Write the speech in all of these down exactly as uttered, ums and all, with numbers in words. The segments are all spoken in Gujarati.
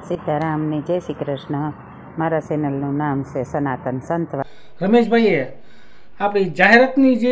सीताराम ने जय श्री कृष्ण। मारा चेनलનું નામ છે સનાતન સંતવાણી। રમેશભાઈએ આપણી જાહેરાતની જે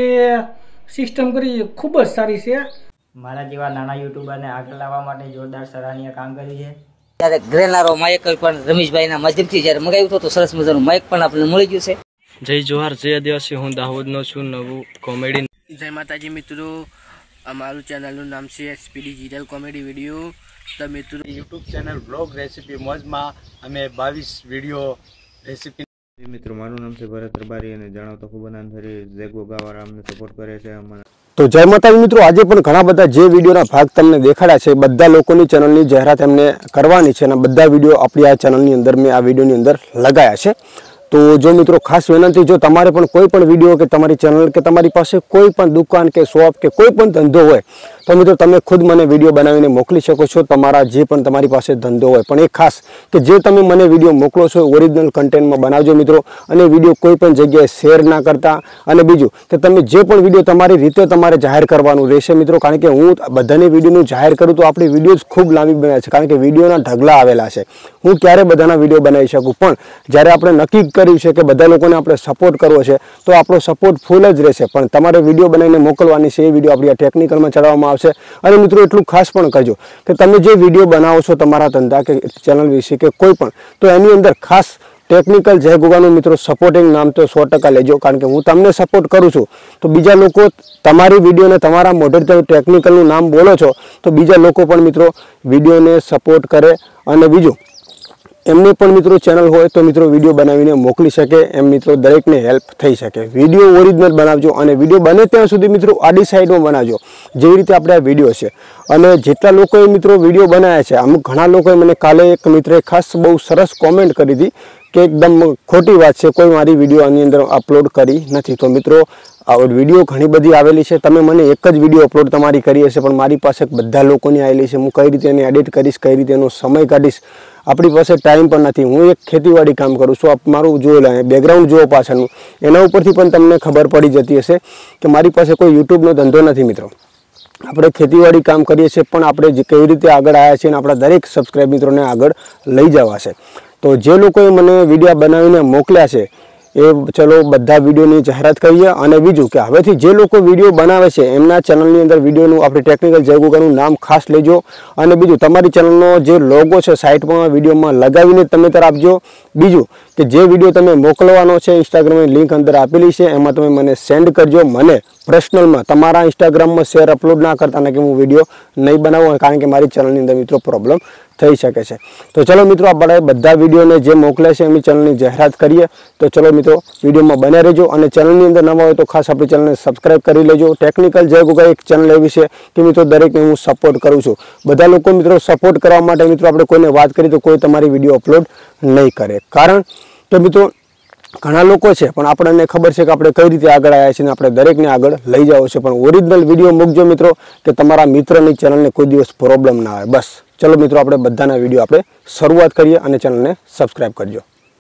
સિસ્ટમ કરી ખૂબ જ સારી છે। મારા જેવા નાના યુટ્યુબરને આગળ લાવવા માટે જોરદાર સરાહનીય કામ કર્યું છે। ત્યારે ગ્રેનારો માઇક પણ રમેશભાઈના માધ્યમથી જ્યારે મગાવ્યું હતું તો સરસ મજાનું માઇક પણ આપણને મળી ગયું છે। જય જોહાર, જય આદિવાસી। હું દાહોદનો છું, નવું કોમેડી। જય માતાજી મિત્રો, અમારું ચેનલનું નામ છે એસપીડી ડિજિટલ કોમેડી વિડીયો। તો મિત્રો યુટ્યુબ ચેનલ બ્લોગ રેસીપી મોજમાં અમે બાવીસ વિડીયો રેસીપી। મિત્રો મારું નામ છે ભરત રબારી અને જણાવતો ખૂબ આનંદ થઈ જેગો ગાવાળા અમને સપોર્ટ કરે છે અમારા। તો જય માતાજી મિત્રો, આજે પણ ઘણા બધા જે વિડીયોના ભાગ તમને દેખાડ્યા છે બધા લોકોની ચેનલની જાહેરાત એમને કરવાની છે અને બધા વિડીયો આપણી આ ચેનલની અંદર મેં આ વિડીયોની અંદર લગાયા છે। તો જો મિત્રો ખાસ વિનંતી, જો તમારે પણ કોઈ પણ વિડીયો કે તમારી ચેનલ કે તમારી પાસે કોઈ પણ દુકાન કે શોપ કે કોઈ પણ ધંધો હોય તો મિત્રો તમે ખુદ મને વિડીયો બનાવીને મોકલી શકો છો। તમારા જે પણ તમારી પાસે ધંધો હોય, પણ એ ખાસ કે જે તમે મને વિડીયો મોકલો છો ઓરિજિનલ કન્ટેન્ટમાં બનાવજો મિત્રો, અને વિડીયો કોઈ પણ જગ્યાએ શેર ના કરતા। અને બીજું કે તમે જે પણ વિડીયો તમારી રીતે તમારે જાહેર કરવાનું રહેશે મિત્રો, કારણ કે હું બધાની વિડીયોનું જાહેર કરું તો આપણી વિડીયો ખૂબ લાંબી બને છે, કારણ કે વિડીયોના ઢગલા આવેલા છે। હું ક્યારે બધાના વિડીયો બનાવી શકું, પણ જ્યારે આપણે નક્કી કર્યું છે કે બધા લોકોને આપણે સપોર્ટ કરવો છે તો આપણો સપોર્ટ ફૂલ જ રહેશે, પણ તમારે વિડીયો બનાવીને મોકલવાની છે। એ વિડીયો આપણી આ ટેકનિકલમાં ચડાવવામાં આવશે। અને મિત્રો એટલું ખાસ પણ કરજો કે તમે જે વિડીયો બનાવો છો તમારા ધંધા કે ચેનલ વિશે કે કોઈ પણ, તો એની અંદર ખાસ ટેકનિકલ જય ગોગાનું મિત્રો સપોર્ટિંગ નામ તો સો ટકા લેજો, કારણ કે હું તમને સપોર્ટ કરું છું તો બીજા લોકો તમારી વિડીયોને તમારા મોઢેથી તમે ટેકનિકલનું નામ બોલો છો તો બીજા લોકો પણ મિત્રો વિડીયોને સપોર્ટ કરે। અને બીજું એમને પણ મિત્રો ચેનલ હોય તો મિત્રો વિડીયો બનાવીને મોકલી શકે, એમ મિત્રો દરેકને હેલ્પ થઈ શકે। વિડીયો ઓરિજિનલ બનાવજો અને વિડીયો બને ત્યાં સુધી મિત્રો આડી સાઈડમાં બનાવજો, જેવી રીતે આપણે આ વિડીયો છે। અને જેટલા લોકોએ મિત્રો વિડીયો બનાવ્યા છે, અમુક ઘણા લોકોએ મને કાલે એક મિત્રે ખાસ બહુ સરસ કોમેન્ટ કરી હતી કે એકદમ ખોટી વાત છે, કોઈ મારી વિડીયો આની અંદર અપલોડ કરી નથી। તો મિત્રો આ વિડીયો ઘણી બધી આવેલી છે, તમે મને એક જ વિડીયો અપલોડ તમારી કરી હશે, પણ મારી પાસે બધા લોકોની આવેલી છે। હું કઈ રીતે એને એડિટ કરીશ, કઈ રીતે એનો સમય કાઢીશ, આપણી પાસે ટાઈમ પણ નથી। હું એક ખેતીવાડી કામ કરું છું, આપ મારું જોયેલા બેકગ્રાઉન્ડ જુઓ પાછળનું, એના ઉપરથી પણ તમને ખબર પડી જતી હશે કે મારી પાસે કોઈ યુટ્યુબનો ધંધો નથી મિત્રો। આપણે ખેતીવાડી કામ કરીએ છીએ, પણ આપણે જે કેવી રીતે આગળ આવ્યા છીએ અને આપણા દરેક સબસ્ક્રાઈબ મિત્રોને આગળ લઈ જવા છે। તો જે લોકોએ મને વિડીયો બનાવીને મોકલ્યા છે એ ચલો બધા વિડીયોની જાહેરાત કરીએ। અને બીજું કે હવેથી જે લોકો વિડીયો બનાવે છે એમના ચેનલની અંદર વિડીયોનું આપણે ટેકનિકલ જય ગોગાનું નામ ખાસ લેજો। અને બીજું તમારી ચેનલનો જે લોગો છે સાઇટમાં વિડીયોમાં લગાવીને તમે તર આપજો। બીજું કે જે વિડીયો તમે મોકલવાનો છે ઇન્સ્ટાગ્રામની લિંક અંદર આપેલી છે એમાં તમે મને સેન્ડ કરજો, મને પર્સનલમાં તમારા ઇન્સ્ટાગ્રામમાં શેર અપલોડ ના કરતા ને કે હું વિડીયો નહીં બનાવું, કારણ કે મારી ચેનલની અંદર મિત્રો પ્રોબ્લેમ થઈ શકે છે। તો ચલો મિત્રો આપણે બધા વિડીયોને જે મોકલે છે એમની ચેનલની જાહેરાત કરીએ। તો ચલો મિત્રો વિડીયોમાં બન્યા રહેજો, અને ચેનલની અંદર નવા હોય તો ખાસ આપણી ચેનલને સબસ્ક્રાઈબ કરી લેજો। ટેકનિકલ જય ગોગા એક ચેનલ એવી છે કે મિત્રો દરેકને હું સપોર્ટ કરું છું। બધા લોકો મિત્રો સપોર્ટ કરવા માટે મિત્રો આપણે કોઈને વાત કરીએ તો કોઈ તમારી વિડીયો અપલોડ નહીં કરે, કારણ કે મિત્રો ઘણા લોકો છે પણ આપણને ખબર છે કે આપણે કઈ રીતે આગળ આવ્યા છીએ, આપણે દરેકને આગળ લઈ જાવ છે। પણ ઓરિજિનલ વિડીયો મૂકજો મિત્રો કે તમારા મિત્રની ચેનલને કોઈ દિવસ પ્રોબ્લેમ ના આવે। બસ ચલો મિત્રો આપણે બધાના વિડીયો આપણે શરૂઆત કરીએ અને ચેનલને સબસ્ક્રાઈબ કરજો।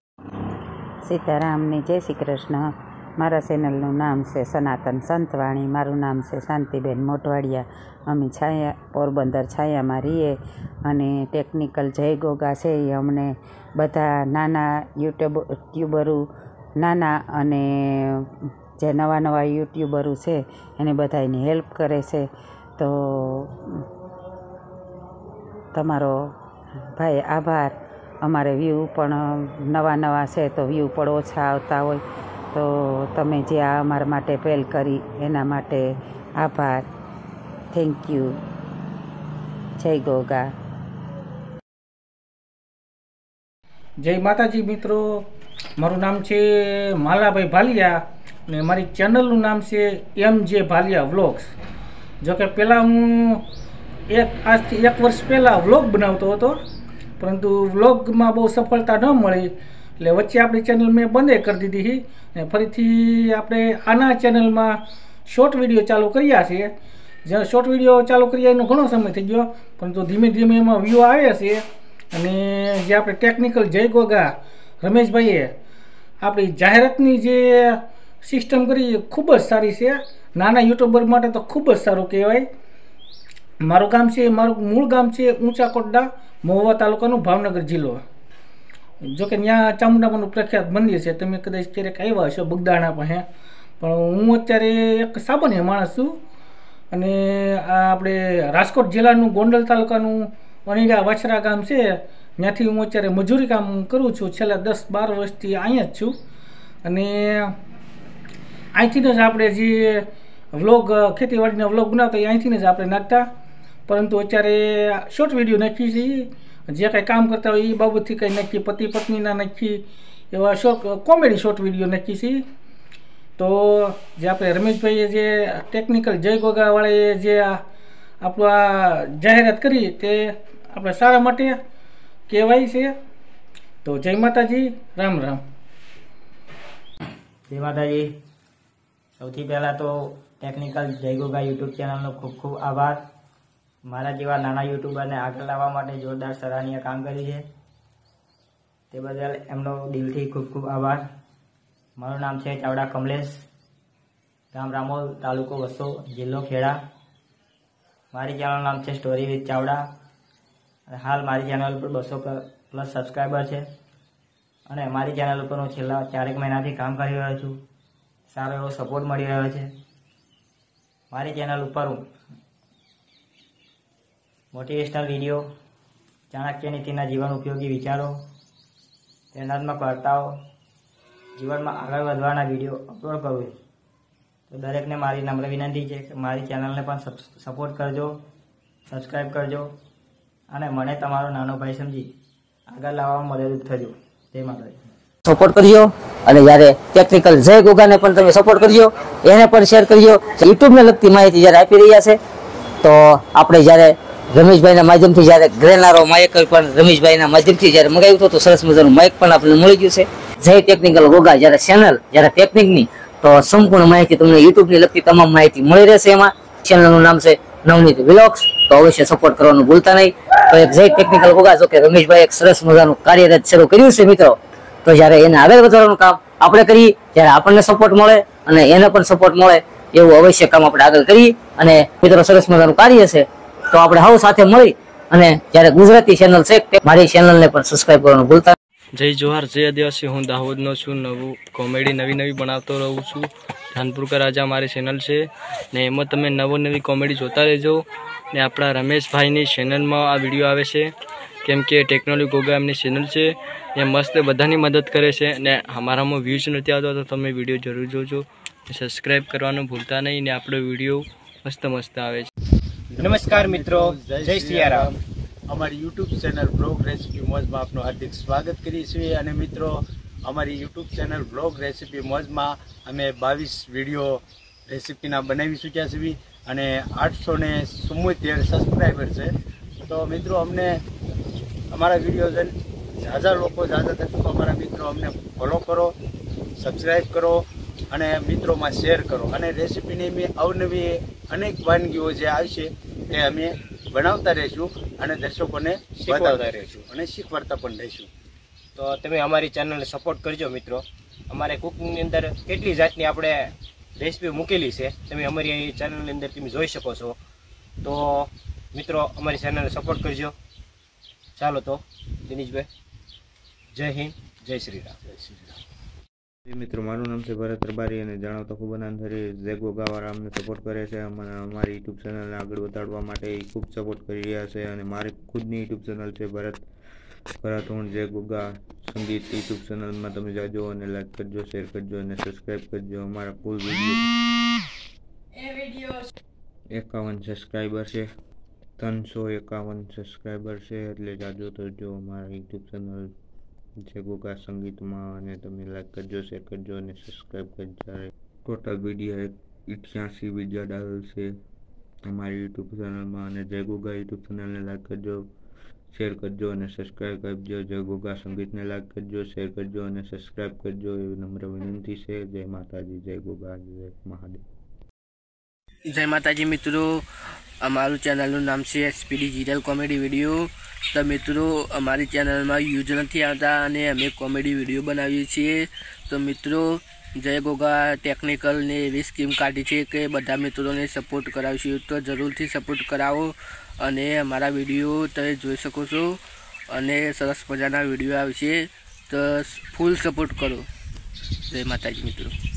सीताराम ने जय श्री कृष्ण। मारा चेनलનું નામ છે સનાતન સંતવાણી। મારું નામ છે શાંતિબેન મોટવાડિયા। અમે છાયા પોરબંદર છાયામાં રહીએ, અને ટેકનિકલ જય ગોગા છે એ અમને બધા નાના યુટ્યુબ યુટ્યુબરો નાના અને જે નવા નવા યુટ્યુબરો છે એને બધાની હેલ્પ કરે છે। તો તમારો ભાઈ આભાર। અમારે વ્યૂ પણ નવા નવા છે તો વ્યૂ પણ ઓછા આવતા હોય, તો તમે જે આ અમારા માટે પહેલ કરી એના માટે આભાર। Thank you. જય ગોગા। જય માતાજી મિત્રો, મારું નામ છે માલાભાઈ ભાલિયા અને મારી ચેનલનું નામ છે એમ જે ભાલિયા વ્લોગ્સ। જોકે પહેલાં હું એક આજથી એક વર્ષ પહેલાં વ્લોગ બનાવતો હતો, પરંતુ વ્લોગમાં બહુ સફળતા ન મળી એટલે વચ્ચે આપણી ચેનલ મેં બંધ કરી દીધી અને ફરીથી આપણે આના ચેનલમાં શોર્ટ વિડીયો ચાલુ કર્યા છે। જ્યાં શોર્ટ વિડીયો ચાલુ કર્યા એનો ઘણો સમય થઈ ગયો, પરંતુ ધીમે ધીમે એમાં વ્યૂ આવે છે। અને જે આપણે ટેકનિકલ જય ગોગા રમેશભાઈએ આપણી જાહેરાતની જે સિસ્ટમ કરી ખૂબ જ સારી છે, નાના યુટ્યુબર માટે તો ખૂબ જ સારું કહેવાય। મારું ગામ છે, મારું મૂળ ગામ છે ઊંચા કોટડા, મહુવા તાલુકાનો ભાવનગર જિલ્લો. જોકે ત્યાં ચામુંડામાનું પ્રખ્યાત મંદિર છે, તમે કદાચ ક્યારેક આવ્યા હશો બગદાણા પાસે. પણ હું અત્યારે એક સામાન્ય માણસ છું અને આ આપણે રાજકોટ જિલ્લાનું ગોંડલ તાલુકાનું અણીડા વાછરા ગામ છે, ત્યાંથી હું અત્યારે મજૂરી કામ કરું છું. છેલ્લા દસ બાર વર્ષથી અહીંયા જ છું અને અહીંથી જ આપણે જે વ્લોગ ખેતીવાડીના વ્લોગ બનાવતા એ અહીંથી જ આપણે નાખતા. પરંતુ અત્યારે શોર્ટ વિડીયો નાખીએ છીએ, જે કાંઈ કામ કરતા હોય એ બાબતથી કંઈ નાખીએ, પતિ પત્નીના નાખીએ, એવા શોર્ટ કોમેડી શોર્ટ વિડીયો નાખીએ છીએ. તો જે આપણે રમેશભાઈએ જે ટેકનિકલ જય ગોગાવાળાએ જે આપણું આ જાહેરાત કરી તે આપણે સારા માટે કહેવાય છે. તો જય માતાજી, રામ રામ. જય માતાજી. સૌથી પહેલાં તો ટેકનિકલ જય ગોગા યુટ્યુબ ચેનલનો ખૂબ ખૂબ આભાર. મારા જેવા નાના યુટ્યુબરને આગળ લાવવા માટે જોરદાર સરાહનીય કામ કર્યું છે, તે બદલ એમનો દિલથી ખૂબ ખૂબ આભાર. મારું નામ છે ચાવડા કમલેશ, ગામ રામોલ, તાલુકો વસો, જિલ્લો ખેડા. મારી ચેનલનું નામ છે સ્ટોરી વિથ ચાવડા. હાલ મારી ચેનલ પર બસો પ્લસ સબસ્ક્રાઈબર છે અને મારી ચેનલ ઉપર હું છેલ્લા ચારેક મહિનાથી કામ કરી રહ્યો છું. સારો એવો સપોર્ટ મળી રહ્યો છે. મારી ચેનલ ઉપર હું મોટિવેશનલ વિડીયો, ચાણક્ય નીતિના જીવન ઉપયોગી વિચારો, પ્રેરણાત્મક વાર્તાઓ, જીવનમાં આગળ વધવાના વિડીયો અપલોડ કરું છું. તો દરેકને મારી નમ્ર વિનંતી છે કે મારી ચેનલને પણ સપોર્ટ કરજો, સબસ્ક્રાઈબ કરજો અને મને તમારો નાનો ભાઈ સમજી આગળ લાવવામાં મદદરૂપ થજો. જય માતાજી. સપોર્ટ કરજો અને જ્યારે ટેકનિકલ જય ગોગાને પણ તમે સપોર્ટ કરજો, એને પણ શેર કરજો. યુટ્યુબને લગતી માહિતી જ્યારે આપી રહ્યા છે તો આપણે જ્યારે રમેશભાઈના માધ્યમથી જ્યારે ગ્રેનારો માઇક પણ રમેશભાઈના માધ્યમથી જ્યારે મંગાવ્યું હતું તો સરસ મજાનું માઇક પણ આપણને મળી ગયું છે. જય ટેકનિકલ ગોગા જ્યારે ચેનલ, જ્યારે ટેકનિકની, તો સંપૂર્ણ માહિતી તમને યુટ્યુબની લગતી તમામ માહિતી મળી રહેશે. એમાં ચેનલનું નામ છે નવનીત વ્લોગ્સ, તો અવશ્ય સપોર્ટ કરવાનું ભૂલતા નહીં. તો એક જય ટેકનિકલ ગોગા, જો કે રમેશભાઈ એક સરસ મજાનું કાર્યરત શરૂ કર્યું છે મિત્રો, તો જ્યારે એને આગળ વધારવાનું કામ આપણે કરીએ, જ્યારે આપણને સપોર્ટ મળે અને એને પણ સપોર્ટ મળે એવું અવશ્ય કામ આપણે આગળ કરીએ. અને મિત્રો સરસ મજાનું કાર્ય છે, તો આપણે સૌ સાથે મળી અને જ્યારે ગુજરાતી ચેનલ છે મારી ચેનલને પણ સબસ્ક્રાઇબ કરવાનું ભૂલતા. જય જોહાર, જય આદિવાસી. હું દાહોદનો છું. નવું કોમેડી નવી નવી બનાવતો રહું છું. ધાનપુરકા રાજા મારી ચેનલ છે ને એમાં તમે નવો નવી કોમેડી જોતા રહેજો. ને આપણા રમેશભાઈની ચેનલમાં આ વિડીયો આવે છે, કેમ કે ટેકનોલોજી ગોગા એમની ચેનલ છે, એ મસ્ત બધાની મદદ કરે છે. ને અમારામાં વ્યૂઝ નથી આવતો તો તમે વિડીયો જરૂર જોજો, સબસ્ક્રાઈબ કરવાનું ભૂલતા નહીં. ને આપણો વિડીયો મસ્ત મસ્ત આવે છે. નમસ્કાર મિત્રો, જય સિયારામ. અમારી યુટ્યુબ ચેનલ બ્લોગ રેસીપી મોજમાં આપનું હાર્દિક સ્વાગત કરીએ છીએ. અને મિત્રો, અમારી યુટ્યુબ ચેનલ બ્લોગ રેસીપી મોજમાં અમે બાવીસ વિડીયો રેસીપીના બનાવી ચૂક્યા છીએ અને આઠસો ને ચુમ્મોતેર સબસ્ક્રાઈબર છે. તો મિત્રો, અમને અમારા વિડીયો ઝાઝા લોકો ઝાઝા તત્વો અમારા મિત્રો અમને ફોલો કરો, સબસ્ક્રાઈબ કરો અને મિત્રોમાં શેર કરો. અને રેસીપીની મેં અવનવી અનેક વાનગીઓ જે આવશે તે અમે બનાવતા રહીશું અને દર્શકોને શીખવાડતા રહીશું અને શીખવાડતા પણ રહીશું. તો તમે અમારી ચેનલને સપોર્ટ કરજો મિત્રો. અમારે કુકિંગની અંદર કેટલી જાતની આપણે રેસીપી મૂકેલી છે, તમે અમારી ચેનલની અંદર તમે જોઈ શકો છો. તો મિત્રો, અમારી ચેનલને સપોર્ટ કરજો. ચાલો તો દિનેશભાઈ, જય હિન્દ, જય શ્રી રામ. જય શ્રી રામ. મિત્રો, મારું નામ છે ભરત રબારી અને જણાવતા ખૂબ આનંદ થઈ. જય ગોગાવાળા અમને સપોર્ટ કરે છે, અને અમારી યુટ્યુબ ચેનલને આગળ વધારવા માટે એ ખૂબ સપોર્ટ કરી રહ્યા છે. અને મારી ખુદની યુટ્યુબ ચેનલ છે ભરત ભરત હું જય ગોગા સંગીત. યુટ્યુબ ચેનલમાં તમે જાજો અને લાઈક કરજો, શેર કરજો અને સબસ્ક્રાઈબ કરજો. અમારા કુલ વિડીયો એકાવન સબસ્ક્રાઈબર છે, ત્રણસો એકાવન સબસ્ક્રાઈબર છે, એટલે જાજો તો જો અમારા યુટ્યુબ ચેનલ જય ગોગા સંગીતમાં, અને તમે લાઈક કરજો, શેર કરજો અને સબસ્ક્રાઈબ કરજો. ટોટલ વિડીયો અઠ્યાસી બીજા ડાલ છે અમારી યુટ્યુબ ચેનલમાં. અને જય ગોગા યુટ્યુબ ચેનલને લાઈક કરજો, શેર કરજો અને સબસ્ક્રાઈબ કરજો. જય ગોગા સંગીતને લાઈક કરજો, શેર કરજો અને સબસ્ક્રાઈબ કરજો એવી નમ્ર વિનંતી છે. જય માતાજી, જય ગોગા, જય મહાદેવ. જય માતાજી મિત્રો, અમારું ચેનલનું નામ છે સ્પીડી જીડલ કોમેડી વિડીયો. તો મિત્રો, અમારી ચેનલમાં યુઝ નથી આવતા અને અમે કોમેડી વિડીયો બનાવીએ છીએ. તો મિત્રો, જય ગોગા ટેકનિકલને એવી સ્કીમ કાઢી છે કે બધા મિત્રોને સપોર્ટ કરાવશું, તો જરૂરથી સપોર્ટ કરાવો અને અમારા વિડીયો તમે જોઈ શકો છો અને સરસ મજાના વિડીયો આવશે, તો ફૂલ સપોર્ટ કરો. જય માતાજી મિત્રો.